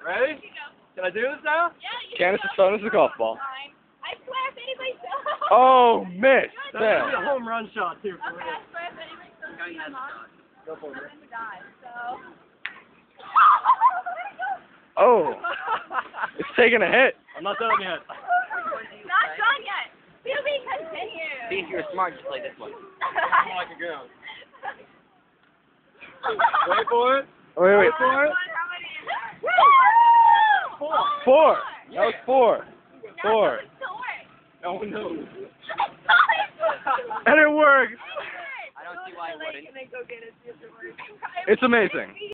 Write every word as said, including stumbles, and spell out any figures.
Ready? Can I do this now? Yeah, you Candace is throwing us a golf ball. I swear if anybody says... Oh, miss. That's There. a home run shot, too. Okay, I swear if anybody says I'm on, Go for it. I'm gonna die, so... Oh, it's taking a hit. I'm not done yet. Not done yet. To be continued. See, if you were smart, just play this one. I'm like a girl. Wait for it. Wait, wait. For it. How many? Four. Four. That was four. Four. No one knows. And it works. I don't see why it wouldn't. Go get it. It's amazing.